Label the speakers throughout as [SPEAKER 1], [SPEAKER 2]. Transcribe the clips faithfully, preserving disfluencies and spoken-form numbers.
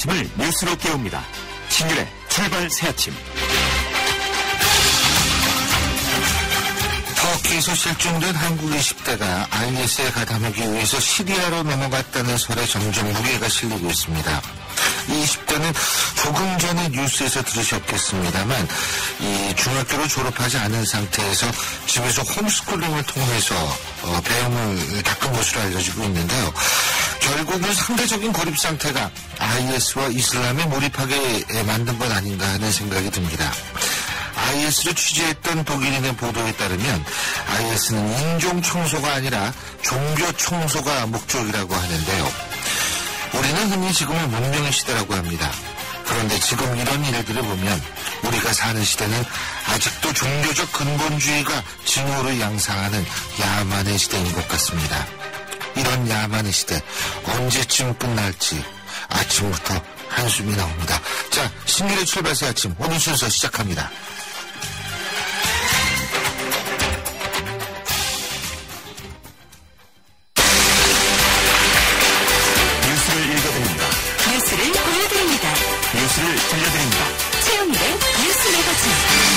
[SPEAKER 1] 아침을 뉴스로 깨웁니다. 신율의 출발 새아침.
[SPEAKER 2] 터키에서 실종된 한국 이십 대가 아이에스에 가담하기 위해서 시리아로 넘어갔다는 설에 점점 무게가 실리고 있습니다. 이 이십 대는 조금 전에 뉴스에서 들으셨겠습니다만 이 중학교를 졸업하지 않은 상태에서 집에서 홈스쿨링을 통해서 어, 배움을 닦은 것으로 알려지고 있는데요. 결국은 상대적인 고립 상태가 아이에스와 이슬람에 몰입하게 만든 것 아닌가 하는 생각이 듭니다. 아이에스를 취재했던 독일인의 보도에 따르면 아이에스는 인종 청소가 아니라 종교 청소가 목적이라고 하는데요. 우리는 흔히 지금의 문명의 시대라고 합니다. 그런데 지금 이런 일들을 보면 우리가 사는 시대는 아직도 종교적 근본주의가 징후를 양상하는 야만의 시대인 것 같습니다. 이런 야만의 시대 언제쯤 끝날지 아침부터 한숨이 나옵니다. 자, 신길의 출발새 아침 오늘 순서 시작합니다.
[SPEAKER 3] 뉴스를 보여드립니다.
[SPEAKER 1] 뉴스를 들려드립니다.
[SPEAKER 3] 최영일의 뉴스 매거진.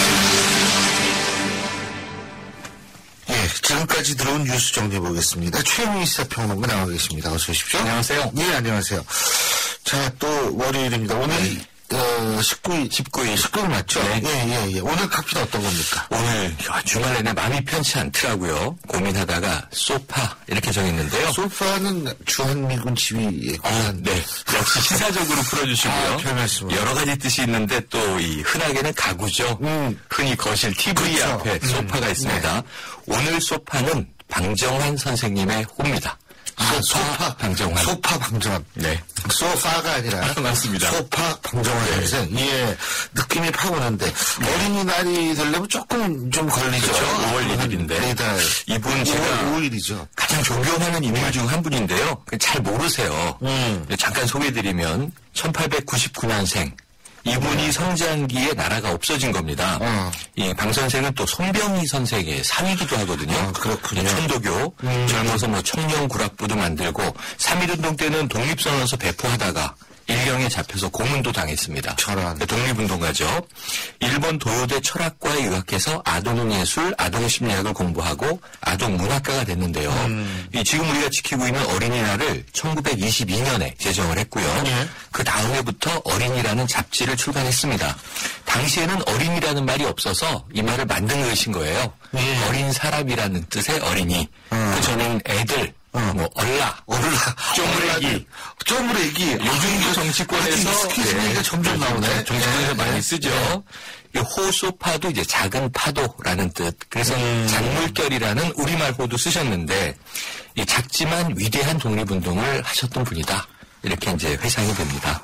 [SPEAKER 2] 예, 지금까지 들어온 뉴스 정리해보겠습니다. 최영일 시사평론가 나와 계십니다. 어서 오십시오.
[SPEAKER 1] 안녕하세요.
[SPEAKER 2] 예, 안녕하세요. 자, 또 월요일입니다. 오늘 네. 어, 십구 일,
[SPEAKER 1] 십구 일.
[SPEAKER 2] 십구 일 맞죠?
[SPEAKER 1] 네.
[SPEAKER 2] 예, 예, 예. 오늘 카피는 어떤 겁니까?
[SPEAKER 1] 오늘 주말 내내 마음이 편치 않더라고요. 고민하다가 소파 이렇게 정했는데요.
[SPEAKER 2] 소파는 주한미군 지휘의
[SPEAKER 1] 아, 네. 역시 시사적으로 풀어주시고요.
[SPEAKER 2] 아, 별 말씀을.
[SPEAKER 1] 여러 가지 뜻이 있는데 또 이 흔하게는 가구죠.
[SPEAKER 2] 음.
[SPEAKER 1] 흔히 거실 티브이
[SPEAKER 2] 그렇죠.
[SPEAKER 1] 앞에 소파가
[SPEAKER 2] 음.
[SPEAKER 1] 있습니다.
[SPEAKER 2] 네.
[SPEAKER 1] 오늘 소파는 방정환 선생님의 호입니다.
[SPEAKER 2] 아,
[SPEAKER 1] 소파,
[SPEAKER 2] 소파
[SPEAKER 1] 방정환.
[SPEAKER 2] 소파 방정환.
[SPEAKER 1] 네.
[SPEAKER 2] 소파가 아니라.
[SPEAKER 1] 맞습니다.
[SPEAKER 2] 소파 방정환
[SPEAKER 1] 네.
[SPEAKER 2] 선생. 예. 느낌이 팍 오는데. 어린이날이 되려면 조금 좀 걸리죠.
[SPEAKER 1] 그렇죠. 오월 일 일인데.
[SPEAKER 2] 매달.
[SPEAKER 1] 이분 제가
[SPEAKER 2] 오 일이죠.
[SPEAKER 1] 가장 존경하는 인물 중 한 분인데요. 잘 모르세요.
[SPEAKER 2] 음.
[SPEAKER 1] 잠깐 소개해드리면 천팔백구십구 년생. 이분이 성장기에 나라가 없어진 겁니다.
[SPEAKER 2] 어.
[SPEAKER 1] 이 방 선생은 또 손병희 선생의 사위기도 하거든요.
[SPEAKER 2] 아, 그렇군요.
[SPEAKER 1] 천도교.
[SPEAKER 2] 음.
[SPEAKER 1] 젊어서 뭐 청년구락부도 만들고 삼일운동 때는 독립선언서 배포하다가 일경에 잡혀서 고문도 당했습니다.
[SPEAKER 2] 저런.
[SPEAKER 1] 독립운동가죠. 일본 도요대 철학과에 유학해서 아동예술, 아동심리학을 공부하고 아동문학가가 됐는데요.
[SPEAKER 2] 음.
[SPEAKER 1] 이 지금 우리가 지키고 있는 어린이날을 천구백이십이 년에 제정을 했고요.
[SPEAKER 2] 예.
[SPEAKER 1] 그 다음해부터 어린이라는 잡지를 출간했습니다. 당시에는 어린이라는 말이 없어서 이 말을 만든 것인 거예요.
[SPEAKER 2] 예.
[SPEAKER 1] 어린 사람이라는 뜻의 어린이.
[SPEAKER 2] 음.
[SPEAKER 1] 그 전에는 애들,
[SPEAKER 2] 어.
[SPEAKER 1] 뭐 얼라,
[SPEAKER 2] 얼라.
[SPEAKER 1] 쪼무레기.
[SPEAKER 2] 쪼무레기.
[SPEAKER 1] 요즘 정치권에서
[SPEAKER 2] 스키즈가 점점 나오네.
[SPEAKER 1] 정치권에서
[SPEAKER 2] 네.
[SPEAKER 1] 많이 쓰죠. 이 호소파도 이제 작은 파도라는 뜻. 그래서
[SPEAKER 2] 음.
[SPEAKER 1] 작물결이라는 우리말 호도 쓰셨는데 이 작지만 위대한 독립운동을 하셨던 분이다. 이렇게 이제 회상이 됩니다.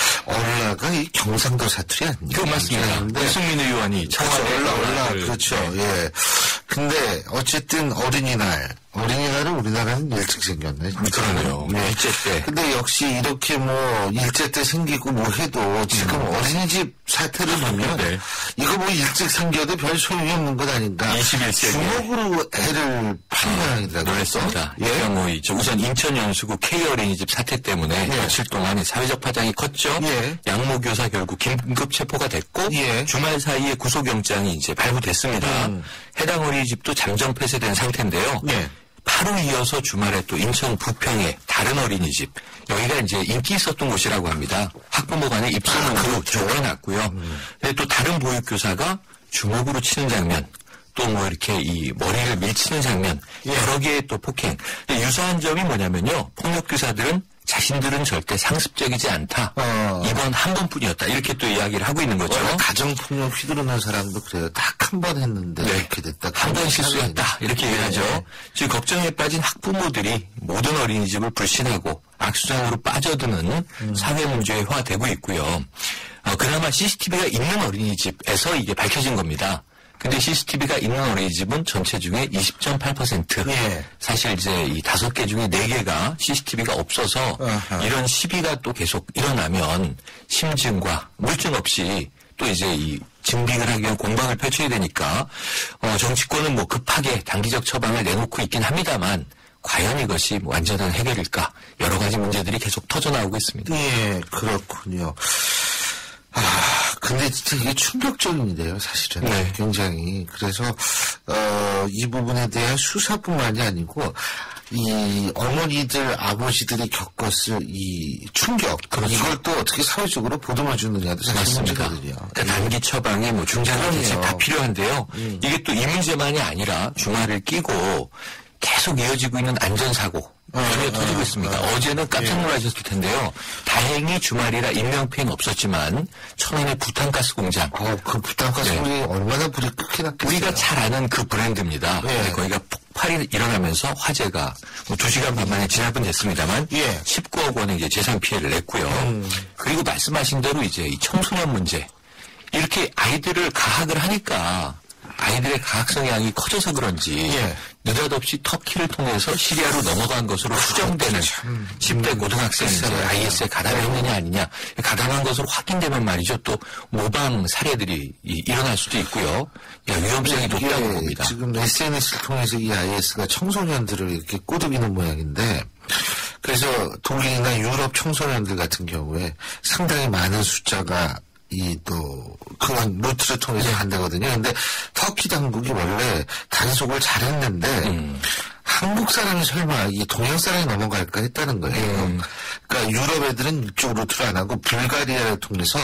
[SPEAKER 2] 얼라가 이 경상도 사투리 아니에요?
[SPEAKER 1] 그 맞습니다. 유승민 의원이 청와대
[SPEAKER 2] 얼라 얼라 그렇죠. 예. 근데 어쨌든 어린이날 어린이날은 우리나라는 일찍 생겼네.
[SPEAKER 1] 그러네요.
[SPEAKER 2] 네.
[SPEAKER 1] 일제 때.
[SPEAKER 2] 근데 역시 이렇게 뭐 일제 때 생기고 뭐 해도 지금 음. 어린이집 사태를 보면
[SPEAKER 1] 네.
[SPEAKER 2] 이거 뭐 일찍 생겨도 별 소용이 없는 것 아닌가.
[SPEAKER 1] 이십일 세기.
[SPEAKER 2] 주먹으로 애를 파는 모양이더라고요.
[SPEAKER 1] 놀랐습니다.
[SPEAKER 2] 예.
[SPEAKER 1] 그러니까 뭐 우선 인천 연수구 K 어린이집 사태 때문에
[SPEAKER 2] 예.
[SPEAKER 1] 며칠 동안 사회적 파장이 컸죠.
[SPEAKER 2] 예.
[SPEAKER 1] 양모교사 결국 긴급 체포가 됐고
[SPEAKER 2] 예.
[SPEAKER 1] 주말 사이에 구속영장이 이제 발부됐습니다.
[SPEAKER 2] 음.
[SPEAKER 1] 해당 어린이집도 잠정 폐쇄된 상태인데요.
[SPEAKER 2] 예.
[SPEAKER 1] 바로 이어서 주말에 또 인천 부평의 다른 어린이집 여기가 이제 인기 있었던 곳이라고 합니다. 학부모 간에 입소문도 좋게 났고요.
[SPEAKER 2] 음.
[SPEAKER 1] 근데 또 다른 보육교사가 주먹으로 치는 장면 또 뭐 이렇게 이 머리를 밀치는 장면
[SPEAKER 2] 예.
[SPEAKER 1] 여러 개의 또 폭행. 유사한 점이 뭐냐면요. 폭력교사들은 자신들은 절대 상습적이지 않다.
[SPEAKER 2] 어.
[SPEAKER 1] 이번 한 번뿐이었다. 이렇게 또 이야기를 하고 있는 거죠.
[SPEAKER 2] 가정폭력 휘두르는 사람도 그래요. 딱 한 번 했는데
[SPEAKER 1] 네.
[SPEAKER 2] 이렇게 됐다.
[SPEAKER 1] 한 번 실수였다. 이렇게 얘기하죠.
[SPEAKER 2] 네.
[SPEAKER 1] 지금 걱정에 빠진 학부모들이 모든 어린이집을 불신하고 악수장으로 빠져드는 음. 사회 문제에 화되고 있고요. 어, 그나마 씨씨티비가 있는 어린이집에서 이게 밝혀진 겁니다. 근데 씨씨티비가 있는 어린이집은 전체 중에 이십 점 팔 퍼센트.
[SPEAKER 2] 예.
[SPEAKER 1] 사실 이제 이 다섯 개 중에 네 개가 씨씨티비가 없어서
[SPEAKER 2] 어허.
[SPEAKER 1] 이런 시비가 또 계속 일어나면 심증과 물증 없이 또 이제 이 증빙을 하기 위한 공방을 펼쳐야 되니까 어, 정치권은 뭐 급하게 단기적 처방을 내놓고 있긴 합니다만 과연 이것이 완전한 해결일까? 여러 가지 문제들이 계속 터져나오고 있습니다.
[SPEAKER 2] 예, 그렇군요. 아, 근데 진짜 이게 충격적인데요, 사실은.
[SPEAKER 1] 네.
[SPEAKER 2] 굉장히. 그래서, 어, 이 부분에 대한 수사뿐만이 아니고, 이 어머니들, 아버지들이 겪었을 이 충격.
[SPEAKER 1] 그렇죠.
[SPEAKER 2] 이걸 또 어떻게 사회적으로 보듬어 주느냐도 사실
[SPEAKER 1] 맞습니다.
[SPEAKER 2] 문제거든요.
[SPEAKER 1] 그러니까 단기 처방이 뭐 중장기 대책 다 필요한데요. 음. 이게 또 이 문제만이 아니라 주말을 끼고 계속 이어지고 있는 안전사고. 전혀 어, 터지고 어, 있습니다. 어, 어제는 깜짝 놀라셨을 텐데요. 다행히 주말이라 인명피해는 없었지만 천안의 부탄가스 공장.
[SPEAKER 2] 어, 그 부탄가스 네. 공장이 얼마나 불이 크게 났겠어요.
[SPEAKER 1] 우리가 잘 아는 그 브랜드입니다. 네. 거기가 폭발이 일어나면서 화재가 뭐 두 시간 반 만에 진압은 됐습니다만 예. 십구억 원의 이제 재산 피해를 냈고요. 음. 그리고 말씀하신 대로 이제 이 청소년 문제. 이렇게 아이들을 가학을 하니까 아이들의 가학 성향이 커져서 그런지 예. 느닷없이 터키를 통해서 시리아로 넘어간 것으로 추정되는 참, 십 대 고등학생이 이제 아이에스에 가담했느냐 아니냐 가담한 것으로 확인되면 말이죠. 또 모방 사례들이 이, 일어날 수도 있고요. 야, 위험성이 높다고 봅니다.
[SPEAKER 2] 지금 에스엔에스를 통해서 이 아이에스가 청소년들을 이렇게 꼬드기는 모양인데 그래서 독일이나 유럽 청소년들 같은 경우에 상당히 많은 숫자가 이 또 그런 루트를 통해서 간다거든요. 근데 터키 당국이 원래 단속을 잘했는데 음. 한국 사람이 설마 이 동양 사람이 넘어갈까 했다는 거예요. 음. 그러니까 유럽 애들은 이쪽 루트를 안 하고 불가리아를 통해서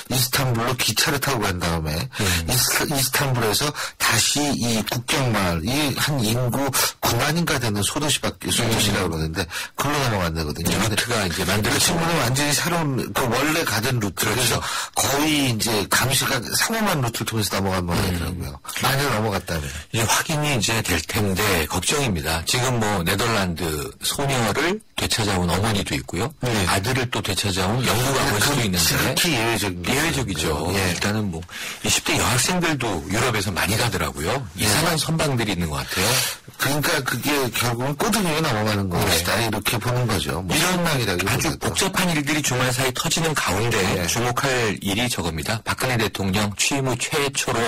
[SPEAKER 2] 이스탄불로 기차를 타고 간 다음에 음. 이스, 이스탄불에서 다시 이 국경마을 이 한 인구 구만인가 되는 소도시밖에 소도시라고 음. 그러는데 그걸로 넘어간다거든요.
[SPEAKER 1] 루트가 이제 만들어진
[SPEAKER 2] 그 친구는 완전히 새로운 그 원래 가던 루트를 그래서 거의 이제 감시가 삼엄한 루트를 통해서 넘어간 모양이더라고요. 음. 많이 넘어갔다면
[SPEAKER 1] 이제 확인이 이제 될 텐데 걱정입니다. 지금 뭐 네덜란드 소녀를 되찾아온 어머니도 있고요. 네. 아들을 또 되찾아온 영국 아버지도 있는데
[SPEAKER 2] 특히 예외적인
[SPEAKER 1] 예외적이죠. 예. 일단은 뭐 이십 대 여학생들도 유럽에서 많이 가더라고요. 네. 이상한 선방들이 있는 것 같아요.
[SPEAKER 2] 그러니까 그게 결국은 꼬드기에 넘어가는 것이다. 네. 이렇게 보는 거죠. 뭐
[SPEAKER 1] 이런 아주 복잡한 일들이 주말 사이 터지는 가운데 네. 주목할 일이 저겁니다. 박근혜 대통령 취임 후 최초로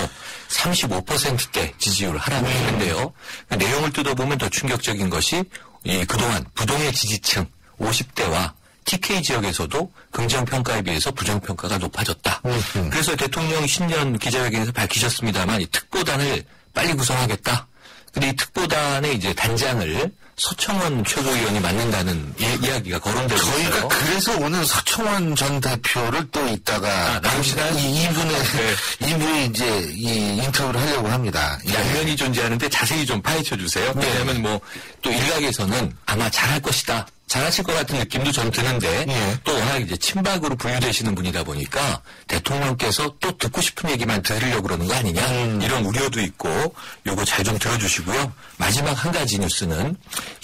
[SPEAKER 1] 삼십오 퍼센트대 지지율 하락했는데요. 네. 내용을 뜯어보면 더 충격적인 것이 이 그동안 부동의 지지층 오십 대와 티케이 지역에서도 긍정평가에 비해서 부정평가가 높아졌다. 음흠. 그래서 대통령 신년 기자회견에서 밝히셨습니다만 이 특보단을 빨리 구성하겠다. 근데 이 특보단의 이제 단장을 서청원 최고위원이 맡는다는 예, 이야기가 거론되고 있어요.
[SPEAKER 2] 저희가 그래서 오늘 서청원 전 대표를 또 이따가
[SPEAKER 1] 아, 나옵시다.
[SPEAKER 2] 이 이분의 네. 이분이 이제 이 인터뷰를 하려고 합니다.
[SPEAKER 1] 양면이 존재하는데 자세히 좀 파헤쳐 주세요. 네. 왜냐하면 뭐 또 일각에서는 아마 잘할 것이다. 잘하실 것 같은 느낌도 좀 드는데 예. 또 워낙 이제 친박으로 분류되시는 분이다 보니까 대통령께서 또 듣고 싶은 얘기만 들으려고 그러는 거 아니냐 음. 이런 우려도 있고 요거 잘 좀 들어주시고요. 마지막 한 가지 뉴스는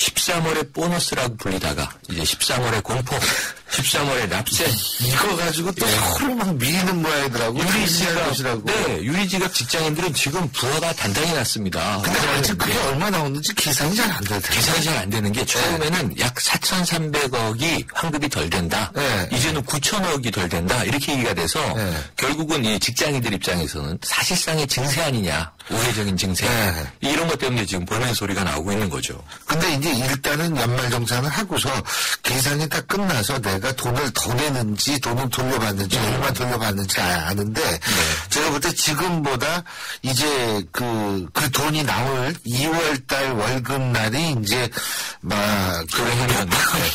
[SPEAKER 1] 십삼월의 보너스라고 불리다가 이제 십삼월의 공포, 십삼월의 납세
[SPEAKER 2] 이거 가지고 또 예. 서로 막 미는 모양이더라고.
[SPEAKER 1] 유리지갑 네, 유리지갑 직장인들은 지금 부하가 단단히 났습니다.
[SPEAKER 2] 근데 아직 그게 얼마 나오는지 계산이 잘 안 되더라고요.
[SPEAKER 1] 계산이 잘 안 되는 게 처음에는 네. 약 사천삼백억이 환급이 덜 된다. 네. 이제는 구천억이 덜 된다. 이렇게 얘기가 돼서 네. 결국은 이 직장인들 입장에서는 사실상의 증세 아니냐. 우회적인 증세. 네. 이런 것 때문에 지금 볼멘 소리가 나오고 있는 거죠.
[SPEAKER 2] 근데 이제 일단은 연말정산을 하고서 계산이 다 끝나서 내가 돈을 더 내는지 돈을 돌려받는지 음. 얼마 돌려받는지 아는데 네. 제가 볼 때 지금보다 이제 그, 그 돈이 나올 이월달 월급날이 이제 막 그러면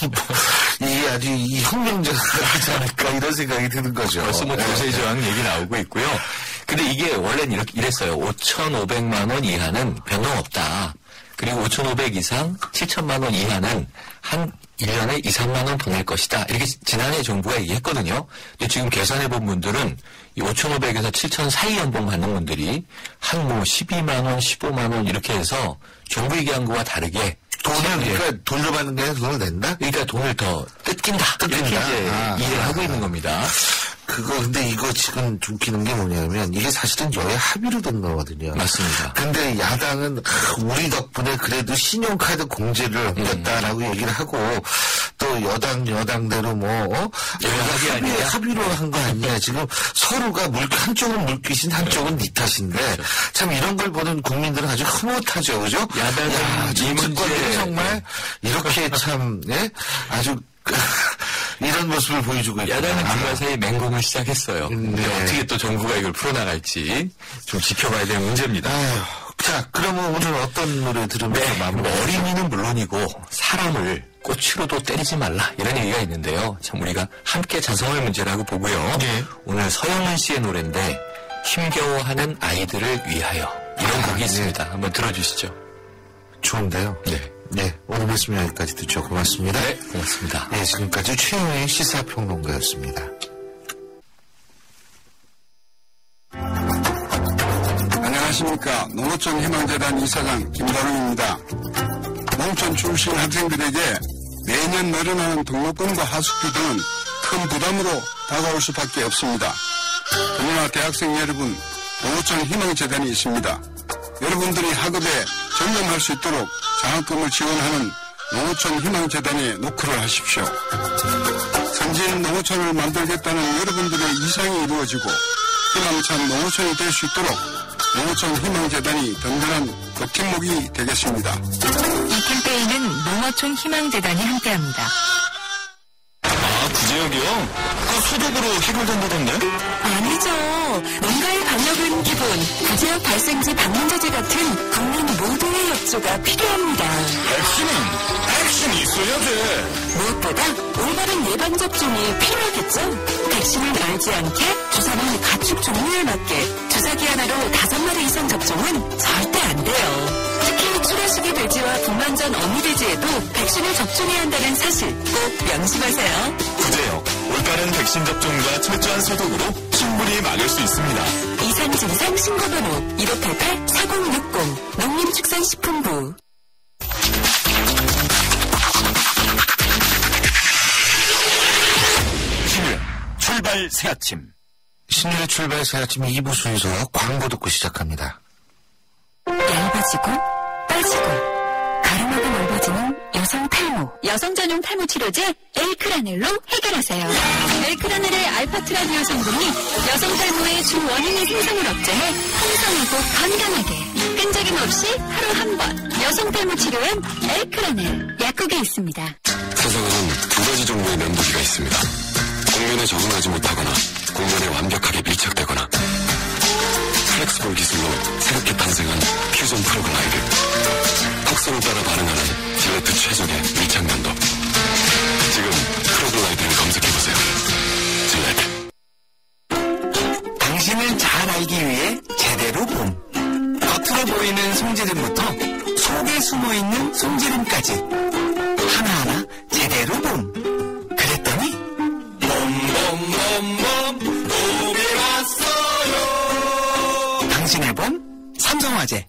[SPEAKER 2] 이게 아주 이 혁명적이 하지 않을까 이런 생각이 드는 거죠.
[SPEAKER 1] 벌써 뭐 조세저항 네. 얘기 나오고 있고요. 근데 이게 원래는 이렇게 이랬어요. 오천오백만 원 이하는 변동 없다. 그리고 오천오백 이상 칠천만 원 이하는 한 일 년에 이, 삼만 원 더 낼 것이다. 이렇게 지난해 정부가 얘기했거든요. 근데 지금 계산해본 분들은 이 오천오백에서 칠천 사이 연봉 받는 분들이 한 뭐 십이만 원, 십오만 원 이렇게 해서 정부 얘기한 거와 다르게
[SPEAKER 2] 돈을 그러니까 돌려받는 게 아니라 돈을 낸다?
[SPEAKER 1] 그러니까 돈을 더 뜯긴다. 뜯긴다. 이렇게 이제 아, 이해를 아, 하고 아, 있는 겁니다.
[SPEAKER 2] 그거 근데 이거 지금 웃기는 게 뭐냐면 이게 사실은 여야 합의로 된 거거든요.
[SPEAKER 1] 맞습니다.
[SPEAKER 2] 근데 야당은 우리 덕분에 그래도 신용카드 공제를 옮겼다라고 음. 얘기를 하고 또 여당 여당대로 뭐 어?
[SPEAKER 1] 합의 아니야?
[SPEAKER 2] 합의로 한 거 아니야. 지금 서로가 물 한쪽은 물귀신 한쪽은 니 탓인데 그렇죠. 참 이런 걸 보는 국민들은 아주 흐뭇하죠, 그죠?
[SPEAKER 1] 야당은
[SPEAKER 2] 정치권이 정말 이렇게 참 예? 아주 이런 모습을 보여주고 있고
[SPEAKER 1] 야당은 정말 사이 맹공을 시작했어요.
[SPEAKER 2] 네.
[SPEAKER 1] 어떻게 또 정부가 이걸 풀어나갈지 좀 지켜봐야 될 문제입니다.
[SPEAKER 2] 아유, 자, 그러면 오늘 어떤 노래 들으면서
[SPEAKER 1] 네,
[SPEAKER 2] 마무리?
[SPEAKER 1] 어린이는 물론이고 사람을 꽃으로도 때리지 말라 이런 얘기가 있는데요. 참 우리가 함께 자성할 문제라고 보고요.
[SPEAKER 2] 네.
[SPEAKER 1] 오늘 서영은 씨의 노래인데 힘겨워하는 아이들을 위하여 이런
[SPEAKER 2] 아,
[SPEAKER 1] 곡이
[SPEAKER 2] 네.
[SPEAKER 1] 있습니다. 한번 들어주시죠.
[SPEAKER 2] 좋은데요.
[SPEAKER 1] 네.
[SPEAKER 2] 네, 오늘 말씀 여기까지 듣죠. 고맙습니다.
[SPEAKER 1] 네, 고맙습니다.
[SPEAKER 2] 네, 지금까지 최영의 시사평론가였습니다.
[SPEAKER 4] 안녕하십니까. 농어촌 희망재단 이사장 김다롱입니다. 농촌 출신 학생들에게 매년 늘어나는 등록금과 하숙비 등은 큰 부담으로 다가올 수밖에 없습니다. 그러나 대학생 여러분, 농어촌 희망재단이 있습니다. 여러분들이 학업에 전념할 수 있도록 장학금을 지원하는 농어촌 희망재단에 노크를 하십시오. 선진 농어촌을 만들겠다는 여러분들의 이상이 이루어지고 희망찬 농어촌이 될 수 있도록 농어촌 희망재단이 든든한 버팀목이 되겠습니다.
[SPEAKER 3] 이 캠페인은 농어촌 희망재단이 함께합니다.
[SPEAKER 1] 아, 구제역이요? 그 소독으로 해결된다던데?
[SPEAKER 3] 아니죠. 뭔가의 방역은 기본, 구제역 발생지 방문 저지 같은 국민 모두의 협조가 필요합니다.
[SPEAKER 1] 백신은 백신이 있어야지.
[SPEAKER 3] 무엇보다 올바른 예방 접종이 필요하겠죠. 백신을 알지 않게 주사는 가축 종류에 맞게 주사 기한으로 다섯 마리 이상 접종은 절대 안 돼요. 특히 출하시기 돼지와 분만전 어미돼지에도 백신을 접종해야 한다는 사실 꼭 명심하세요.
[SPEAKER 1] 구제역, 올바른 백신 접종과 철저한 소독으로 충분히 막을 수 있습니다.
[SPEAKER 3] 이상 증상 신고번호 일오팔팔 사공육공 농림축산식품부.
[SPEAKER 1] 신유 출발 새 아침.
[SPEAKER 2] 신유의 출발 새 아침 이 부 순서 광고 듣고 시작합니다.
[SPEAKER 3] 얇아지고 빠지고 가르마가 넓어지는 여성 탈모. 여성 전용 탈모 치료제 엘크라넬로 해결하세요. 엘크라넬의 알파트라니오 성분이 여성 탈모의 주 원인의 생성을 억제해 풍성하고 건강하게 끈적임 없이 하루 한 번. 여성 탈모 치료엔 엘크라넬 약국에 있습니다.
[SPEAKER 5] 세상에는 두 가지 종류의 면도기가 있습니다. 공면에 적응하지 못하거나 공면에 완벽하게 밀착되거나 플렉스볼 기술로 새롭게 탄생한 퓨전 프로글라이드. 턱선을 따라 반응하는 질레트 최적의 밀착면도. 지금 프로글라이드를 검색해보세요. 질레트.
[SPEAKER 1] 당신을 잘 알기 위해 제대로 봄. 겉으로 보이는 송지름부터 속에 숨어있는 송지름까지 하나하나 제대로 봄. 그랬더니 봄봄봄봄 봄이 왔어요. 당신의 봄 삼성화재.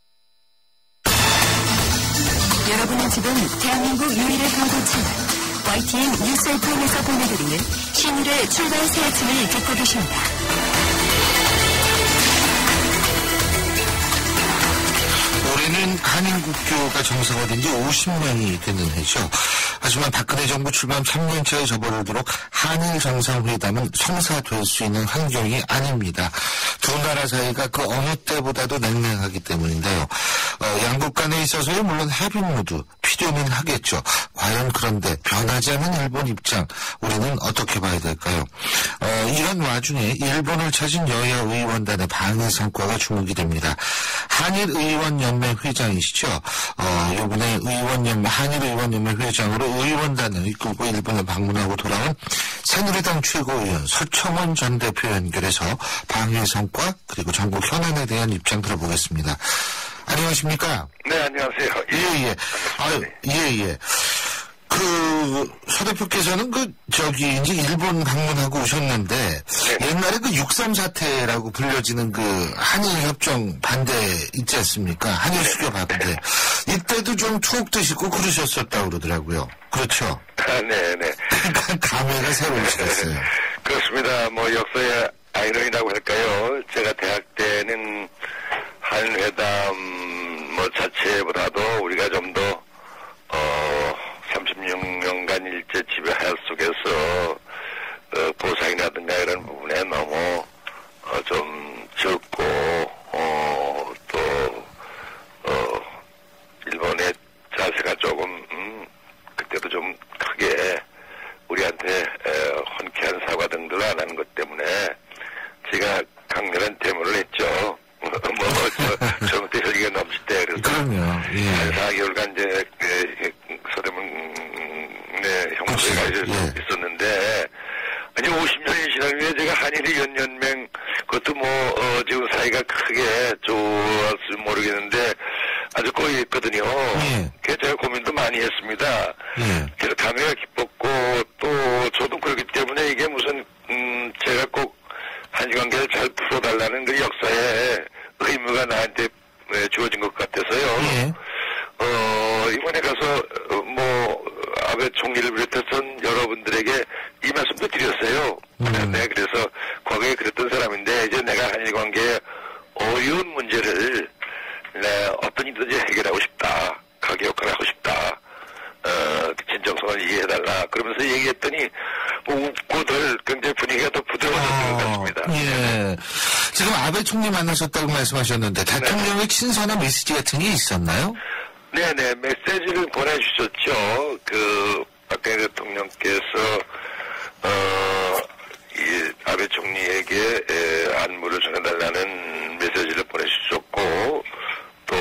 [SPEAKER 3] 여러분은 지금 대한민국 유일의 광고 채널 와이티엔 뉴스 에프엠에서 보내드리는 신일의 출발 새 아침을 듣고 계십니다.
[SPEAKER 2] 올해는 한인국교가 정상화된 지 오십 년이 되는 해죠. 하지만 박근혜 정부 출범 삼 년차에 접어들도록 한일 정상회담은 성사될 수 있는 환경이 아닙니다. 두 나라 사이가 그 어느 때보다도 냉랭하기 때문인데요. 어, 양국 간에 있어서야 물론 합의 모두 필요는 하겠죠. 과연 그런데 변하지 않는 일본 입장, 우리는 어떻게 봐야 될까요? 어, 이런 와중에 일본을 찾은 여야 의원단의 방해 성과가 주목이 됩니다. 한일의원연맹 회장이시죠. 어, 이번에 의원연맹, 한일의원연맹 회장으로 의원단을 이끌고 일본을 방문하고 돌아온 새누리당 최고위원 서청원 전 대표 연결해서 방해 성과 그리고 전국 현안에 대한 입장 들어보겠습니다. 안녕하십니까?
[SPEAKER 6] 네, 안녕하세요.
[SPEAKER 2] 예, 예. 아유, 예, 예. 그, 서 대표께서는 그, 저기, 이제 일본 방문하고 오셨는데,
[SPEAKER 6] 네.
[SPEAKER 2] 옛날에 그 육삼 사태라고 불려지는 그, 한일협정 반대 있지 않습니까? 한일 수교 반대. 이때도 좀 투옥되시고 그러셨었다고 그러더라고요. 그렇죠?
[SPEAKER 6] 아, 네, 네.
[SPEAKER 2] 그러니까 감회가 새로우시겠어요.
[SPEAKER 6] 그렇습니다. 뭐, 역사의 아이러니라고 할까요? 제가 대학 때는 한일회담 뭐 자체보다도 우리가 좀 더, 어, 삼십육 년간 일
[SPEAKER 2] 그럼요. 예.
[SPEAKER 6] 한 사 개월간 이제 그 서대문의 형무소에 가 있었는데 아니 오십 년이 지난 후에 제가 한일의 연연맹 그것도 뭐 어, 지금 사이가 크게 좋았을 모르겠는데 아주 꼬였거든요.
[SPEAKER 2] 예.
[SPEAKER 6] 그래서 제가 고민도 많이 했습니다.
[SPEAKER 2] 예.
[SPEAKER 6] 그래서 감회가 기뻤고 또 저도 그렇기 때문에 이게 무슨 음 제가 꼭 한일관계를 잘 풀어달라는 그 역사의 의무가 나한테 주어진 것 같아서요.
[SPEAKER 2] 예.
[SPEAKER 6] 어 이번에 가서 뭐 아베 총리를 비롯해서 여러분들에게 이 말씀도 드렸어요.
[SPEAKER 2] 음.
[SPEAKER 6] 네, 그래서 과거에 그랬던 사람인데 이제 내가 한일관계의 어려운 문제를 네, 어떤 일든지 해결하고 싶다. 가게 역할을 하고 싶다. 어, 진정성을 이해해달라. 그러면서 얘기했더니 뭐 웃고들 굉장히 분위기가 더 부드러워졌던 것 같습니다.
[SPEAKER 2] 예. 지금 아베 총리 만나셨다고 말씀하셨는데 대통령의 친서나 메시지 같은 게 있었나요?
[SPEAKER 6] 네네, 메시지를 보내주셨죠. 그, 박근혜 대통령께서, 어, 이, 아베 총리에게, 에, 안무를 전해달라는 메시지를 보내주셨고, 또,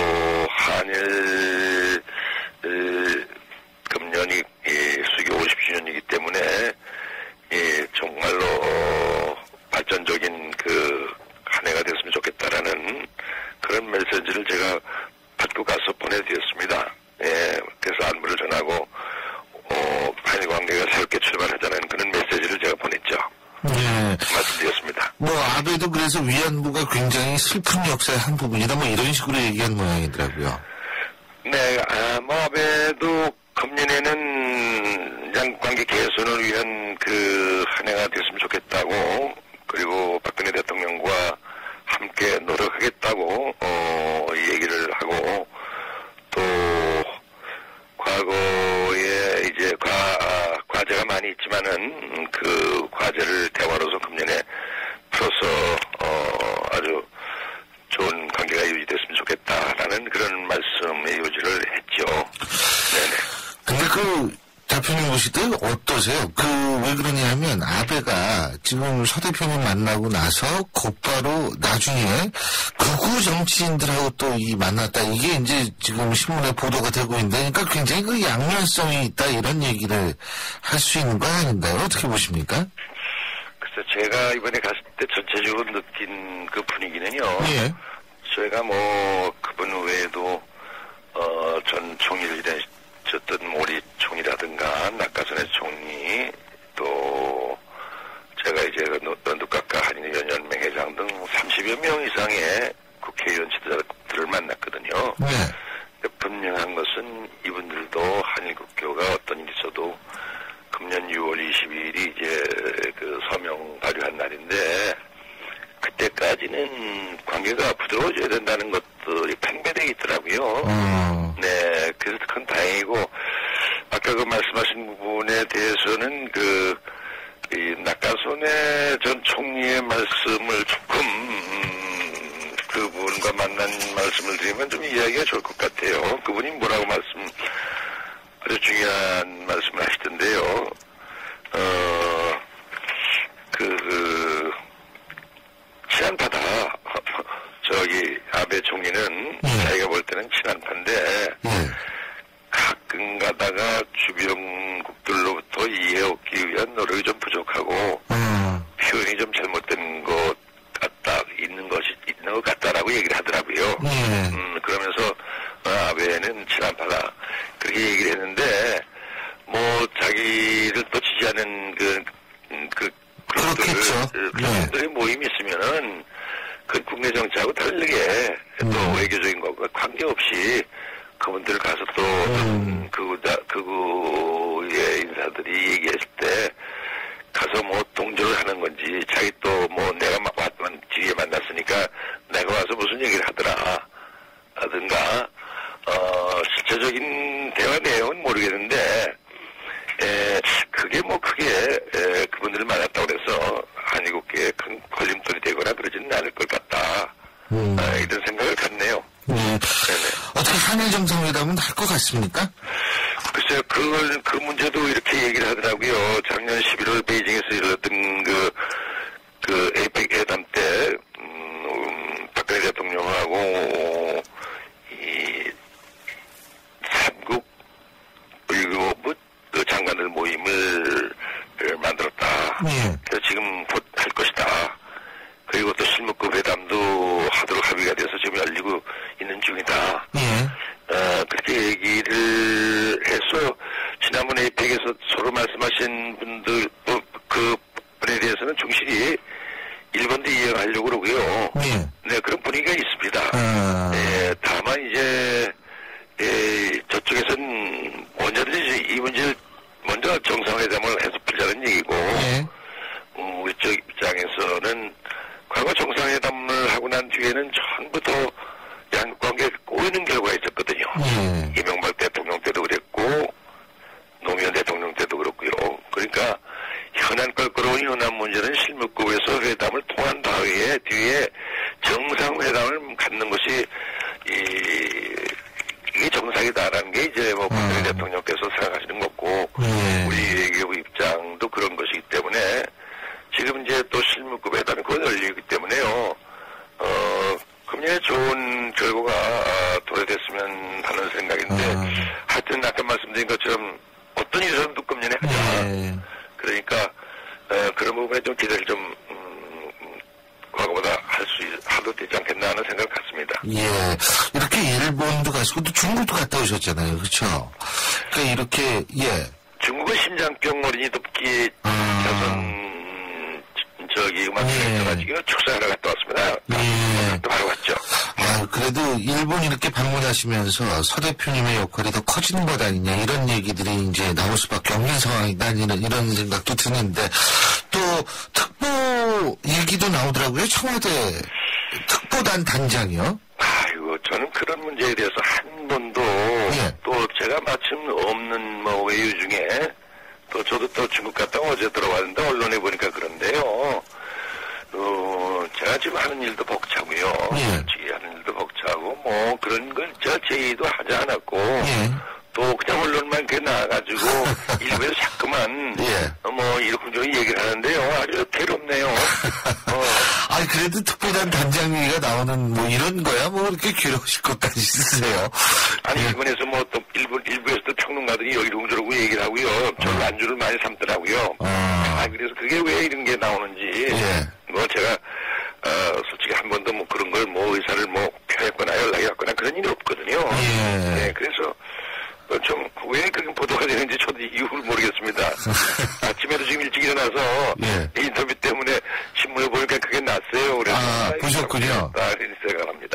[SPEAKER 6] 한일, 에, 금년이, 이, 수교 오십 주년이기 때문에, 이, 정말로, 어, 발전적인 그, 한 해가 됐으면 좋겠다라는 그런 메시지를 제가 받고 가서 보내드렸습니다. 예, 그래서 안부를 전하고, 어, 한일 관계가 새롭게 출발하자는 그런 메시지를 제가 보냈죠.
[SPEAKER 2] 예.
[SPEAKER 6] 말씀드렸습니다.
[SPEAKER 2] 뭐, 아베도 그래서 위안부가 굉장히 슬픈 역사의 한 부분이다, 뭐 이런 식으로 얘기한 모양이더라고요.
[SPEAKER 6] 네, 아, 뭐, 아베도 금년에는 양관계 개선을 위한 그 한 해가 됐으면 좋겠다고, 그리고 박근혜 대통령과 함께 노력하겠다고 어 얘기를 하고 또 과거에 이제 과 과제가 많이 있지만은 그 과제를 대화로서 금년에 풀어서 어 아주 좋은 관계가 유지됐으면 좋겠다라는 그런 말씀의 요지를 했죠. 네네.
[SPEAKER 2] 근데 그 대표님 보실 때 어떠세요? 그 왜 그러냐면 아베가 지금 서 대표님 만나고 나서 곧바로 나중에 극우 정치인들하고 또 이 만났다. 이게 이제 지금 신문에 보도가 되고 있는데 그러니까 굉장히 그 양면성이 있다 이런 얘기를 할 수 있는 거 아닌가요? 어떻게 보십니까?
[SPEAKER 6] 글쎄 제가 이번에 갔을 때 전체적으로 느낀 그 분위기는요.
[SPEAKER 2] 예.
[SPEAKER 6] 저희가 뭐 그분 외에도 어, 전 총리를 일했었던 모리 총리라든가 낙가선의 총리 또 제가 이제 런두카카 한일연연맹 회장 등 삼십여 명 이상의 국회의원 지도자들을 만났거든요.
[SPEAKER 2] 네.
[SPEAKER 6] 분명한 것은 이분들도 한일국교가 어떤 일이 있어도 금년 유월 이십이일이 이제 그 서명 발효한 날인데 그때까지는 관계가 부드러워져야 된다는 것들이 팽배되어 있더라고요.
[SPEAKER 2] 음.
[SPEAKER 6] 네, 그래서 그건 다행이고 아까 그 말씀하신 부분에 대해서는 그 이 낙가손의 전 총리의 말씀을 조금 음, 그분과 만난 말씀을 드리면 좀 이야기가 좋을 것 같아요. 그분이 뭐라고 말씀 아주 중요한 말씀을 하시던데요. 어, 그, 그 친한파다. 저기 아베 총리는
[SPEAKER 2] 네.
[SPEAKER 6] 자기가 볼 때는 친한파인데
[SPEAKER 2] 네.
[SPEAKER 6] 가끔 가다가 주변국들로부터 이해 얻기 위한 노력이 좀 부족하고
[SPEAKER 2] 음.
[SPEAKER 6] 표현이 좀 잘못된 것 같다, 있는 것이 있는 것 같다라고 얘기를 하더라고요.
[SPEAKER 2] 네.
[SPEAKER 6] 음, 그러면서 어, 아베는 친한파다 그렇게 얘기를 했는데 뭐 자기를 또 지지하는 그, 음, 그
[SPEAKER 2] 그렇겠죠.
[SPEAKER 6] 그런
[SPEAKER 2] 네.
[SPEAKER 6] 분들의 모임이 있으면은 그 국내 정치하고 다르게 또
[SPEAKER 2] 음.
[SPEAKER 6] 외교적인 것과 관계없이 그분들 가서 또
[SPEAKER 2] 음.
[SPEAKER 6] 그구 그구의 인사들이 얘기했을 때 가서 뭐 동조를 하는 건지 자기 또 뭐 내가 왔던 뒤에 만났으니까 내가 와서 무슨 얘기를 하더라 하든가 어 실제적인 대화 내용은 모르겠는데 에 그게 뭐 크게 에, 그분들을 만났다고 해서 한일국계에 큰 걸림돌이 되거나 그러지는 않을 것 같다.
[SPEAKER 2] 음.
[SPEAKER 6] 아, 이런 생각을 갖네요.
[SPEAKER 2] 네.
[SPEAKER 6] 네네.
[SPEAKER 2] 어떻게 한일 정상회담은 할 것 같습니까?
[SPEAKER 6] 글쎄요, 그걸, 그 문제도 이렇게 얘기를 하더라고요. 작년 십일월 베이징에서 열렸던 그, 그 에이펙 회담 때, 음, 박근혜 대통령하고, 이,
[SPEAKER 2] 예.
[SPEAKER 6] 어, 그렇게 얘기를 해서 지난번에 에이펙에서 서로 말씀하신 분들 또 그 분에 대해서는 충실히 일본도 이해하려고 그러고요.
[SPEAKER 2] 예.
[SPEAKER 6] 네, 그런 분위기가 있습니다.
[SPEAKER 2] 아.
[SPEAKER 6] 네, 다만 이제 예, 저쪽에서는 먼저든지 이 문제를 먼저 정상회담을 해서 풀자는 얘기고
[SPEAKER 2] 예.
[SPEAKER 6] 음, 우리 쪽 입장에서는 과거 정상회담을 하고 난 뒤에는 처음부터 양국 관계가 꼬이는 결과가 있었거든요.
[SPEAKER 2] 예.
[SPEAKER 6] 이명박 대통령 때도 그랬고 노무현 대통령 때도 그렇고요. 그러니까 현안 껄끄러운 현안 문제는 실무급에서 회담을 통한 다음에 뒤에 정상회담을 갖는 것이 이, 이게 정상이다라는 게 이제 뭐 박근혜
[SPEAKER 2] 음.
[SPEAKER 6] 대통령께서 생각하시는 거고
[SPEAKER 2] 예.
[SPEAKER 6] 우리 외교부 입장도 그런 것이기 때문에 지금 이제 또 실무급 회담이 곧 열리기 때문에요. 어, 금년에 좋은 결과가 도래됐으면 하는 생각인데
[SPEAKER 2] 음.
[SPEAKER 6] 하여튼 아까 말씀드린 것처럼 어떤 일이라도 금년에 하자.
[SPEAKER 2] 예.
[SPEAKER 6] 그러니까 어, 그런 부분에 좀 기대를 좀 음, 과거보다 할 수 하도 되지 않겠나 하는 생각을 갖습니다.
[SPEAKER 2] 예. 이렇게 일본도 가시고 또 중국도 갔다 오셨잖아요. 그렇죠? 그러니까 이렇게 예.
[SPEAKER 6] 중국은 심장병 어린이 돕기
[SPEAKER 2] 아.
[SPEAKER 6] 자선 저기 음악 센터가지고
[SPEAKER 2] 예.
[SPEAKER 6] 축사하러 갔다 왔습니다.
[SPEAKER 2] 예.
[SPEAKER 6] 또 바로 갔죠.
[SPEAKER 2] 아, 그래도 일본 이렇게 방문하시면서 서 대표님의 역할이 더 커지는 것 아니냐 이런 얘기들이 이제 나올 수밖에 없는 상황이다 이런, 이런 생각도 드는데 또 특보 얘기도 나오더라고요. 청와대 특보단 단장이요.
[SPEAKER 6] 아이고 저는 그런 문제에 대해서 한 번도
[SPEAKER 2] 예.
[SPEAKER 6] 또 제가 마침 없는 뭐 외유 중에 또 저도 또 중국 갔다 어제 들어왔는데 언론에 보니까 그런데요. 어, 제가 지금 하는 일도 벅차고요.
[SPEAKER 2] 예.
[SPEAKER 6] 지금 하는 일도 벅차고 뭐 그런 걸 제가 제의도 하지 않았고
[SPEAKER 2] 예.
[SPEAKER 6] 또 그냥 언론만 이렇게 나와가지고 일부에서 자꾸만
[SPEAKER 2] 예.
[SPEAKER 6] 어, 뭐 이러쿵저러쿵 얘기를 하는데요. 아주 괴롭네요. 어.
[SPEAKER 2] 아니 그래도 특보단 단장이가 나오는 뭐 이런 거야 뭐 이렇게 괴로우실 것까지 쓰세요.
[SPEAKER 6] 아니
[SPEAKER 2] 예.
[SPEAKER 6] 일본에서 뭐 또 일본 일부에서도 평론가들이 여기로 저러고 얘기를 하고요. 저를 안주를 많이 삼더라고요.
[SPEAKER 2] 아.
[SPEAKER 6] 아 그래서 그게 왜 이런 게 나오는지
[SPEAKER 2] 예.
[SPEAKER 6] 뭐 제가 어 솔직히 한 번도 뭐 그런 걸 뭐 의사를 뭐 표했거나 연락이 왔거나 그런 일이 없거든요.
[SPEAKER 2] 예.
[SPEAKER 6] 네, 그래서 좀 왜 그렇게 보도가 되는지 저도 이유를 모르겠습니다. 아침에도 지금 일찍 일어나서
[SPEAKER 2] 예.
[SPEAKER 6] 인터뷰 때문에 신문을 보니까 그게 났어요. 그래서
[SPEAKER 2] 아, 보셨군요.
[SPEAKER 6] 아, 이런 생각합니다.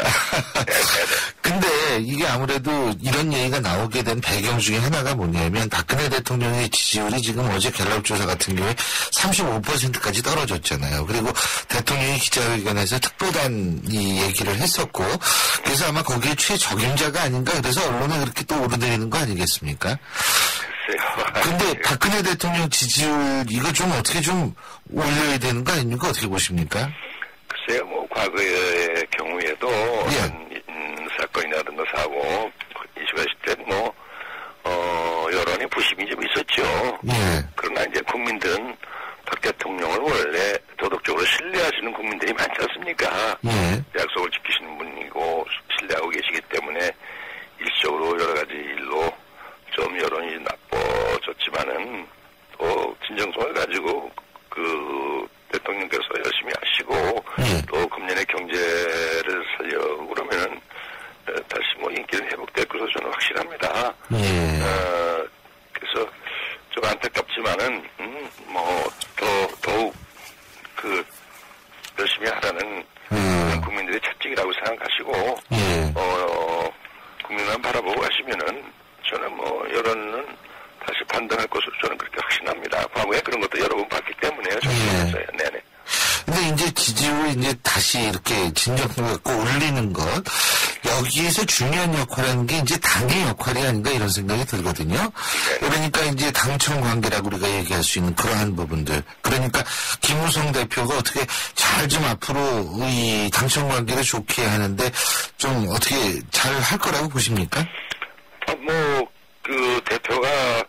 [SPEAKER 2] 근데 이게 아무래도 이런 얘기가 나오게 된 배경 중에 하나가 뭐냐면 박근혜 대통령의 지지율이 지금 어제 갤럽조사 같은 경우에 삼십오 퍼센트까지 떨어졌잖아요. 그리고 대통령이 기자회견에서 특보단 이 얘기를 했었고 그래서 아마 거기에 최적임자가 아닌가 그래서 언론에 그렇게 또 오르내리는 거 아니겠습니까?
[SPEAKER 6] 글쎄요.
[SPEAKER 2] 근데 박근혜 대통령 지지율 이거 좀 어떻게 좀 올려야 되는 거 아닙니까? 어떻게 보십니까?
[SPEAKER 6] 글쎄요, 뭐, 과거의 경우에도,
[SPEAKER 2] 예.
[SPEAKER 6] 어떤, 음, 사건이라든가 사고, 이슈가 있을 때, 뭐, 어, 여론의 부심이 좀 있었죠.
[SPEAKER 2] 예.
[SPEAKER 6] 그러나 이제 국민들은 박 대통령을 원래 도덕적으로 신뢰하시는 국민들이 많지 않습니까?
[SPEAKER 2] 예.
[SPEAKER 6] 약속을 지키시는 분이고, 신뢰하고 계시기 때문에, 일시적으로 여러 가지 일로 좀 여론이 나빠졌지만은, 또, 진정성을 가지고, 그, 대통령께서 열심히 하시고
[SPEAKER 2] 예.
[SPEAKER 6] 또 금년의 경제를 살려고 그러면은 다시 뭐 인기는 회복될 것으로 저는 확실합니다.
[SPEAKER 2] 예.
[SPEAKER 6] 어, 그래서 좀 안타깝지만은 음, 뭐 더 더욱 그 열심히 하라는
[SPEAKER 2] 음.
[SPEAKER 6] 국민들의 채찍이라고 생각하시고
[SPEAKER 2] 예.
[SPEAKER 6] 어, 국민만 바라보고 가시면은 저는 뭐 여론은 다시 판단할 것으로 저는 그렇게 확신합니다. 과거에 그런 것도 여러 번 봤기 때문에요. 정부에서요.
[SPEAKER 2] 예.
[SPEAKER 6] 네네.
[SPEAKER 2] 근데 이제 지지율을 이제 다시 이렇게 진정성 갖고 올리는 것, 여기에서 중요한 역할이라는 게 이제 당의 역할이 아닌가 이런 생각이 들거든요. 그러니까 이제 당청 관계라고 우리가 얘기할 수 있는 그러한 부분들. 그러니까 김무성 대표가 어떻게 잘 좀 앞으로 이 당청 관계를 좋게 하는데 좀 어떻게 잘 할 거라고 보십니까?
[SPEAKER 6] 어, 뭐, 그 대표가,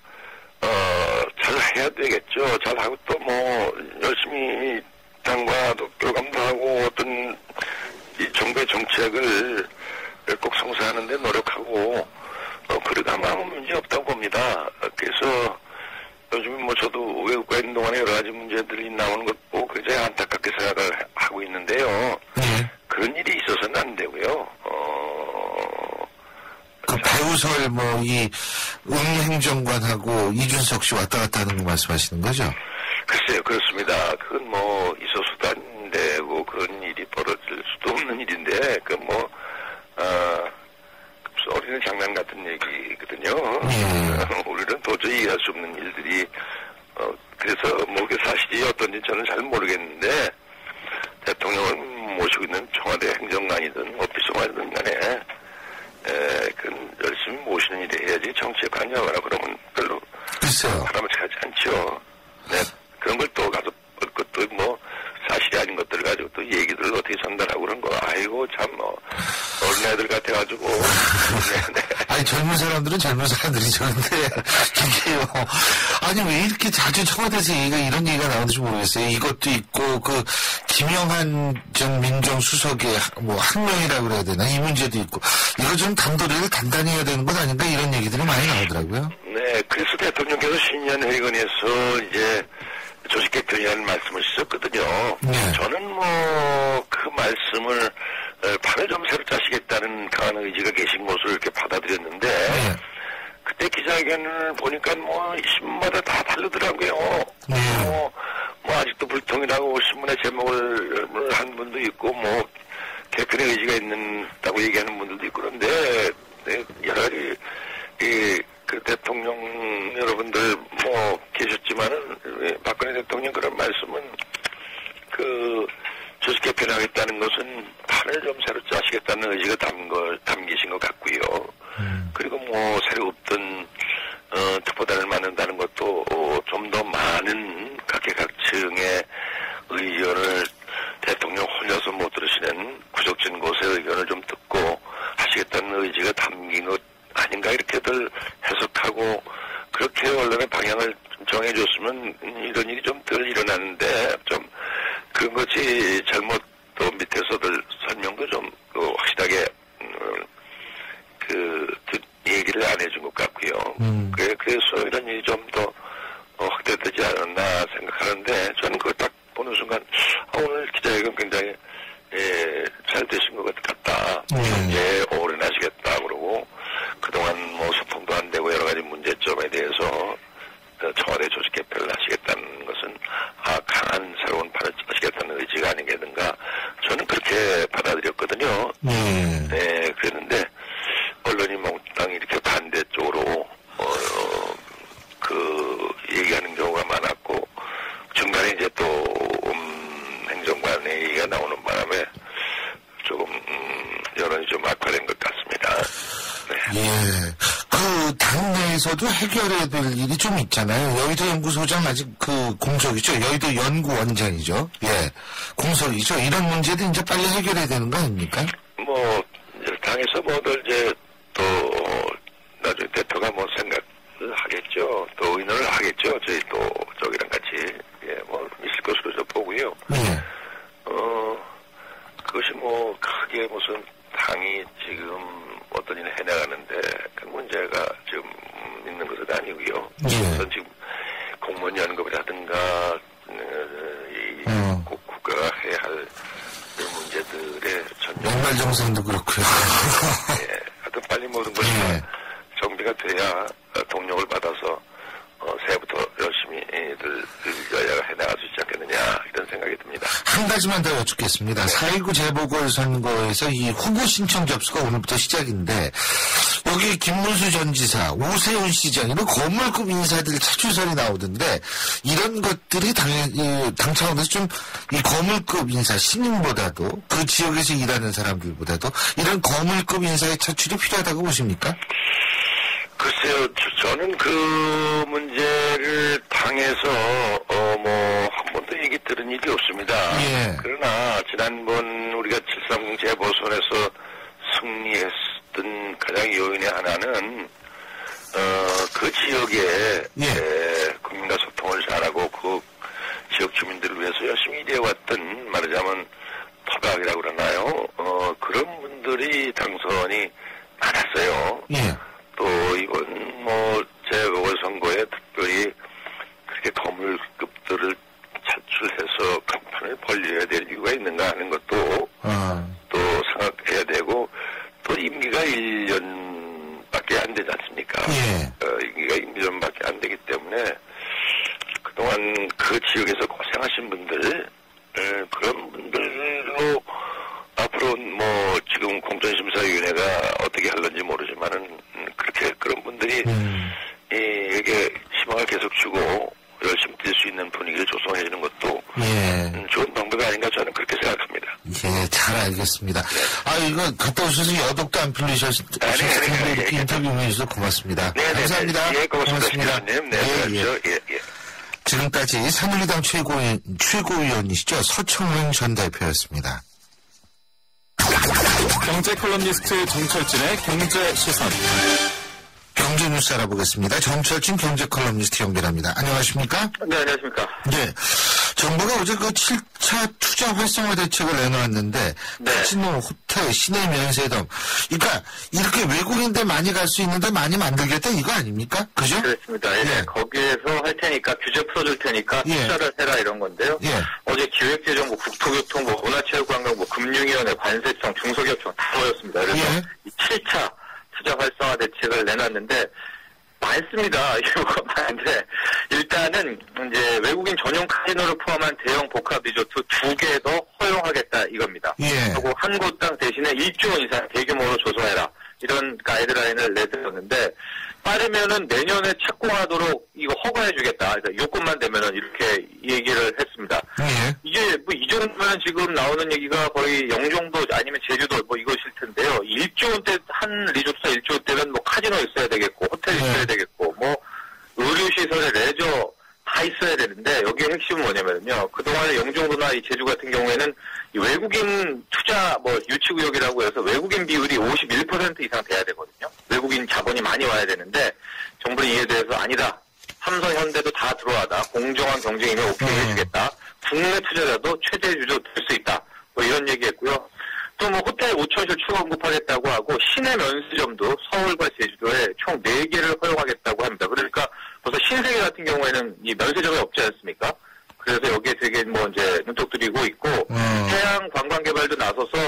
[SPEAKER 6] 어, 잘 해야 되겠죠. 잘하고 또 뭐, 열심히 당과 또 교감도 하고 어떤 이 정부의 정책을 꼭 성사하는 데 노력하고, 어, 그러다만 아무 문제 없다고 봅니다. 그래서 요즘 뭐 저도 외국가 있는 동안에 여러 가지 문제들이 나오는 것 보고 굉장히 안타깝게 생각을 하고 있는데요.
[SPEAKER 2] 네.
[SPEAKER 6] 그런 일이 있어서는 안 되고요. 어,
[SPEAKER 2] 그 배우설 뭐 이 응행정관하고 이준석 씨 왔다 갔다 하는 거 말씀하시는 거죠?
[SPEAKER 6] 글쎄요, 그렇습니다. 그건 뭐 있어서도 안 되고 그런 일이 벌어질 수도 없는 일인데 그 뭐 아, 어린이 장난 같은 얘기거든요.
[SPEAKER 2] 예.
[SPEAKER 6] 우리는 도저히 이해할 수 없는 일들이 어, 그래서 뭐 그 사실이 어떤지 저는 잘 모르겠는데 대통령을 모시고 있는 청와대 행정관이든 뭐 비서관이든 간에 에, 그건 열심히 모시는 일을 해야지 정치에 관여하거나 그러면 별로
[SPEAKER 2] 글쎄요.
[SPEAKER 6] 바람직하지 않죠. 네, 그런 걸 또 가서 그것도 뭐 사실이 아닌 것들을 가지고 또 얘기들을 어떻게 전달하고 그런 거 아이고 참 뭐 어린 애들 같아가지고 네, 네.
[SPEAKER 2] 아니 젊은 사람들은 젊은 사람들이죠. 근데 이게요. 아니 왜 이렇게 자주 청와대에서 얘기가 이런 얘기가 나오는지 모르겠어요. 이것도 있고 그 김영한 전 민정수석의 뭐 항명이라고 그래야 되나 이 문제도 있고 이거 좀 단도리를 단단히 해야 되는 것 아닌가 이런 얘기들이 많이 나오더라고요.
[SPEAKER 6] 네, 그래서 대통령께서 신년회의건에서 이제 조직 개편이라는 말씀을 쓰셨거든요.
[SPEAKER 2] 네.
[SPEAKER 6] 저는 뭐 그 말씀을 판을 좀 새로 짜시겠다는 강한 의지가 계신 것으로 이렇게 받아들였는데
[SPEAKER 2] 네.
[SPEAKER 6] 그때 기자회견을 보니까 뭐 신문마다 다 다르더라고요.
[SPEAKER 2] 네.
[SPEAKER 6] 뭐, 뭐 아직도 불통이라고 신문에 제목을 한 분도 있고 뭐 개편의 의지가 있는다고 얘기하는 분들도 있고 그런데 네, 여러 가지 이, 그 대통령 여러분들 뭐 계셨지만은 박근혜 대통령 그런 말씀은 그 조직 개편하겠다는 것은 판을 좀 새로 짜시겠다는 의지가 담 걸, 담기신 것 같고요. 음. 그리고 뭐 새로 없던 어, 특보단을 만든다는 것도 어, 좀 더 많은 각계각층의 의견을 대통령 홀려서 못 들으시는 구석진 곳의 의견을 좀 듣고 하시겠다는 의지가 담긴 것 아닌가 이렇게들 해석하고 그렇게 언론의 방향을 정해줬으면 이런 일이 좀 덜 일어나는데 좀 그런 것이 잘못 또 밑에서들 설명도 좀 그 확실하게 음, 그 얘기를 안 해준 것 같고요. 음. 그래, 그래서 이런 일이 좀 더 어, 확대되지 않았나 생각하는데 저는 그걸 딱 보는 순간 아, 오늘 기자회견 굉장히 예, 잘 되신 것 같다.
[SPEAKER 2] 음.
[SPEAKER 6] 예, 오래 하시겠다 그러고 그동안 뭐 소통도 안 되고 여러 가지 문제점에 대해서 청와대 조직 개편을 하시겠다는 것은 아, 강한 새로운 판을 짜시겠다는 의지가 아니겠는가 저는 그렇게 받아들였거든요.
[SPEAKER 2] 음.
[SPEAKER 6] 네, 그랬는데 언론이 몽땅 이렇게 반대쪽으로 어, 그 얘기하는 경우가 많았고 중간에 이제 또 음, 행정관의 얘기가 나오는 바람에 조금 음, 여론이 좀 악화된 것 같습니다. 네.
[SPEAKER 2] 예. 그 당내에서도 해결해야 될 일이 좀 있잖아요. 여의도 연구소장 아직 그 공석이죠. 여의도 연구원장이죠. 예. 공석이죠. 이런 문제도 이제 빨리 해결해야 되는 거 아닙니까?
[SPEAKER 6] 뭐 당에서 뭐들 이제 또 나중에 대표가 뭐 생각을 하겠죠. 또 의논을 하겠죠. 저희 또 저기랑 같이 예, 뭐 있을 것으로 저 보고요.
[SPEAKER 2] 예.
[SPEAKER 6] 어 그것이 뭐 크게 무슨 당이 지금 어떤 일을 해나가는데 그 문제가 지금 있는 것은 아니고요.
[SPEAKER 2] 예.
[SPEAKER 6] 우선 지금 공무원 연금이라든가 이
[SPEAKER 2] 어.
[SPEAKER 6] 국가가 해야 할 문제들의 전혀
[SPEAKER 2] 연말정산도 그렇고요.
[SPEAKER 6] 예, 하여튼 빨리 모든 것이
[SPEAKER 2] 예.
[SPEAKER 6] 정비가 돼야 동력을 받아서 어, 새해부터 열심히들 여야가 해나갈 수 있지 않겠느냐 이런 생각이 듭니다.
[SPEAKER 2] 한 가지만 더 여쭙겠습니다. 네. 사일구 재보궐선거에서 이 후보 신청 접수가 오늘부터 시작인데 여기 김문수 전 지사, 오세훈 시장 이런 거물급 인사들 차출설이 나오던데 이런 것들이 당연히 당 차원에서 좀 이 거물급 인사 신인보다도 그 지역에서 일하는 사람들보다도 이런 거물급 인사의 차출이 필요하다고 보십니까?
[SPEAKER 6] 글쎄요, 저는 그 문제를 당에서 어 뭐 한 번도 얘기 들은 일이 없습니다.
[SPEAKER 2] 예.
[SPEAKER 6] 그러나 지난번 우리가 칠삼공 재보선에서 승리했던 가장 요인의 하나는 어 그 지역에
[SPEAKER 2] 예.
[SPEAKER 6] 에, 국민과 소통을 잘하고 그 지역 주민들을 위해서 열심히 일해왔던 말하자면 토박이라고 그러나요? 어 그런 분들이 당선이 많았어요.
[SPEAKER 2] 예.
[SPEAKER 6] 또 이번 뭐 재보궐선거에 특별히 그렇게 거물급들을 차출해서 간판을 벌려야 될 이유가 있는가 하는 것도
[SPEAKER 2] 어.
[SPEAKER 6] 또 생각해야 되고 또 임기가 일 년 밖에 안 되지 않습니까?
[SPEAKER 2] 예.
[SPEAKER 6] 어, 여기가 일 년밖에 안 되기 때문에 그동안 그 지역에서 고생하신 분들, 에, 그런 분들로 앞으로 뭐 지금 공천심사위원회가 어떻게 할런지 모르지만은 음, 그렇게 그런 분들이
[SPEAKER 2] 음.
[SPEAKER 6] 이, 여기에 희망을 계속 주고 열심히 뛸 수 있는 분위기를 조성해 주는 것도
[SPEAKER 2] 예.
[SPEAKER 6] 음, 좋은 방법이 아닌가 저는 그렇게 생각합니다.
[SPEAKER 2] 예, 잘 알겠습니다. 네. 아, 이거 갔다 오셔서 여독도 안 풀리셨을
[SPEAKER 6] 아니, 아니,
[SPEAKER 2] 텐데
[SPEAKER 6] 아니,
[SPEAKER 2] 이렇게
[SPEAKER 6] 아니,
[SPEAKER 2] 인터뷰 해주셔서 고맙습니다.
[SPEAKER 6] 네,
[SPEAKER 2] 감사합니다.
[SPEAKER 6] 네, 네. 예, 고맙습니다. 네, 네,
[SPEAKER 2] 예, 예.
[SPEAKER 6] 그렇죠. 예, 예.
[SPEAKER 2] 지금까지 새누리당 최고위, 최고위원이시죠. 서청원 전 대표였습니다.
[SPEAKER 7] 경제 컬럼니스트 정철진의 경제 시선.
[SPEAKER 2] 경제 뉴스 알아보겠습니다. 정철진 경제 컬럼니스트 연결합니다. 안녕하십니까?
[SPEAKER 6] 네, 안녕하십니까.
[SPEAKER 2] 네. 정부가 어제 그 칠 차 투자 활성화 대책을 내놓았는데,
[SPEAKER 6] 네.
[SPEAKER 2] 카지노, 호텔, 시내 면세점. 그러니까, 이렇게 외국인들 많이 갈 수 있는데 많이 만들겠다 이거 아닙니까? 그죠?
[SPEAKER 8] 그렇습니다. 예.
[SPEAKER 2] 예.
[SPEAKER 8] 거기에서 할 테니까, 규제 풀어줄 테니까
[SPEAKER 2] 예.
[SPEAKER 8] 투자를 해라 이런 건데요.
[SPEAKER 2] 예.
[SPEAKER 8] 어제 기획재정부, 국토교통, 뭐 문화체육관광부, 금융위원회, 관세청, 중소기업청 다 모였습니다. 그래서
[SPEAKER 2] 예.
[SPEAKER 8] 이 칠 차 투자 활성화 대책을 내놨는데 많습니다. 이유가 많은데 일단은 이제 외국인 전용 카지노를 포함한 대형 복합 리조트 두 개 더 허용하겠다 이겁니다.
[SPEAKER 2] 예.
[SPEAKER 8] 그리고 한 곳당 대신에 일조 원 이상 대규모로 조성해라 이런 가이드라인을 내들었는데 빠르면은 내년에 착공하도록 이거 허가해주겠다. 그러니까 요건만 되면은 이렇게 얘기를 했습니다.
[SPEAKER 2] 예.
[SPEAKER 8] 이게 뭐 이 정도면 지금 나오는 얘기가 거의 영종도 아니면 제주도 뭐 이것일 텐데요. 일조 원대 한 리조트가 일조 원대면 뭐 카지노 있어야 되겠고 호텔
[SPEAKER 2] 네.
[SPEAKER 8] 있어야 되겠고 뭐 의료시설에 레저 다 있어야 되는데 여기에 핵심은 뭐냐면요. 그동안에 영종도나 이 제주 같은 경우에는 이 외국인 투자 뭐 유치구역이라고 해서 외국인 비율이 오십일 퍼센트 이상 돼야 되거든요. 외국인 자본이 많이 와야 되는데 정부는 이에 대해서 아니다. 삼성, 현대도 다 들어와다. 공정한 경쟁이면 오케이
[SPEAKER 2] 음.
[SPEAKER 8] 해주겠다. 국내 투자자도 최대 주주 될 수 있다. 뭐 이런 얘기했고요. 또 뭐 호텔 오천실 추가 공급하겠다고 하고 시내 면세점도 서울과 제주도에 총 네 개를 허용하겠다고 합니다. 그러니까 벌써 신세계 같은 경우에는 이 면세점이 없지 않습니까? 그래서 여기에 되게 뭐 이제 눈독 들이고 있고
[SPEAKER 2] 음.
[SPEAKER 8] 해양 관광 개발도 나서서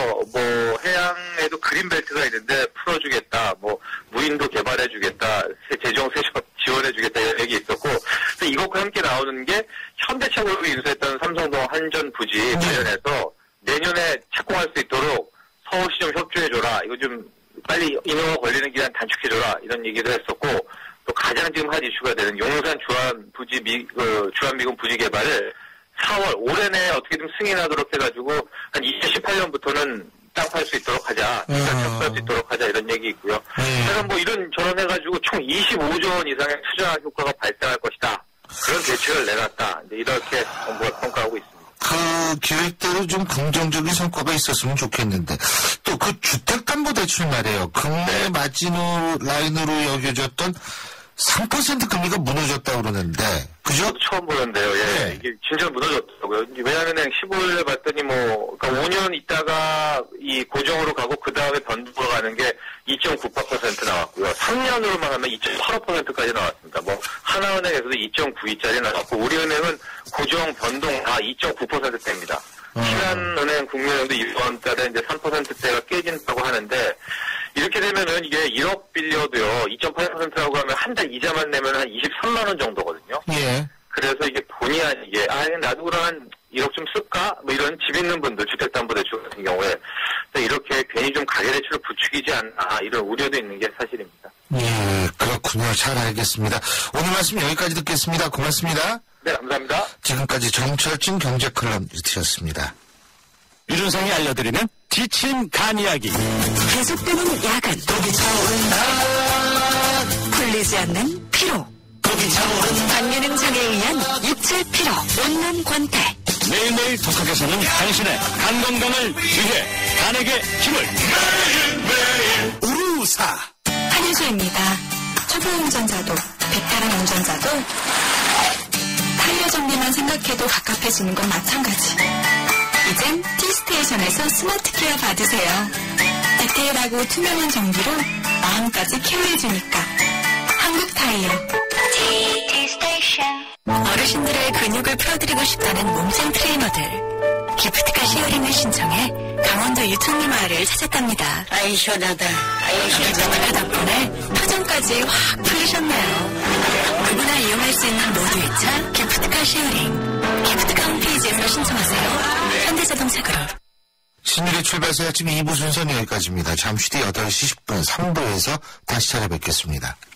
[SPEAKER 8] 뭐 해양에도 그린벨트가 있는데 풀어주겠다. 뭐 무인도 개발해주겠다. 재정 세적 지원해주겠다 이런 얘기 있었고 또 이것과 함께 나오는 게 현대차고로 인수했던 삼성동 한전 부지 관련해서 내년에 착공할 수 있도록 서울시 좀 협조해줘라. 이거 좀 빨리 인허가 걸리는 기간 단축해줘라. 이런 얘기도 했었고 또 가장 지금 한 이슈가 되는 용산 주한 부지 미, 그 주한미군 부지 개발을 사월 올해 내에 어떻게든 승인하도록 해가지고 한 이천십팔 년부터는 땅 팔 수 있도록 하자, 투자 착수할 수 있도록 하자 이런 얘기 있고요. 그래서 뭐 이런 저런 해가지고 총 이십오조 원 이상의 투자 효과가 발생할 것이다. 그런 대책을 내놨다. 이제 이렇게 정부가 평가하고 있습니다.
[SPEAKER 2] 그 계획대로 좀 긍정적인 성과가 있었으면 좋겠는데 또 그 주택담보대출 말이에요. 국내 마지노 라인으로 여겨졌던 삼 퍼센트 금리가 무너졌다고 그러는데 그죠?
[SPEAKER 8] 저도 처음 보는데요. 예.
[SPEAKER 2] 네.
[SPEAKER 8] 이게 진짜 무너졌더라고요. 외환은행 십오 일에 봤더니 뭐, 그러니까 오 년 있다가 이 고정으로 가고 그 다음에 변동으로 가는 게 이 점 구팔 퍼센트 나왔고요. 삼 년으로만 하면 이 점 팔오 퍼센트까지 나왔습니다. 뭐, 하나은행에서도 이 점 구이짜리 나왔고, 우리은행은 고정 변동 다 이 점 구 퍼센트대입니다.
[SPEAKER 2] 음.
[SPEAKER 8] 신한은행, 국민은행도 이번 달에 이제 삼 퍼센트대가 깨진다고 하는데, 이렇게 되면은 이게 일억 빌려도요, 이 점 팔 퍼센트라고 하면 한 달 이자만 내면 한 이십삼만 원 정도거든요.
[SPEAKER 2] 예.
[SPEAKER 8] 그래서 이게 본의 아니게, 아, 나도 그러면 일억 좀 쓸까? 뭐 이런 집 있는 분들, 주택담보대출 같은 경우에, 이렇게 괜히 좀 가계대출을 부추기지 않나, 이런 우려도 있는 게 사실입니다.
[SPEAKER 2] 예, 그렇군요. 잘 알겠습니다. 오늘 말씀 여기까지 듣겠습니다. 고맙습니다.
[SPEAKER 8] 네, 감사합니다.
[SPEAKER 2] 지금까지 정철진 경제컬럼니스트였습니다.
[SPEAKER 7] 유준성이 알려드리는 지친 간 이야기.
[SPEAKER 3] 계속되는 야근. 풀리지 않는 피로. 반기능 장애에 의한 육체 피로. 웃는 권태.
[SPEAKER 7] 매일매일 독하게 사는 당신의 간 건강을 위해 간에게 힘을. 매일매일 우루사.
[SPEAKER 3] 한효주입니다. 초보 운전자도 베테랑 운전자도 타이어 정리만 생각해도 갑갑해지는 건 마찬가지. 이젠 T스테이션에서 스마트 케어 받으세요. 디테일하고 투명한 정비로 마음까지 케어해주니까. 한국 타이어. T스테이션. 어르신들의 근육을 풀어드리고 싶다는 몸짱 트레이너들. 기프트카 쉐어링을 신청해 강원도 유통리 마을을 찾았답니다.
[SPEAKER 9] 아이 시원하다. 아이 시원하다.
[SPEAKER 3] 그 덕분에 표정까지 확 풀리셨네요. 누구나 이용할 수 있는 모두 이 차 기프트카 쉐어링. 기프트카 홈페이지에서 신청하세요. 현대자동차 그룹.
[SPEAKER 2] 신일의 출발새 아침 이 부 순서는 여기까지입니다. 잠시 뒤 여덟 시 십 분 삼 부에서 다시 찾아뵙겠습니다.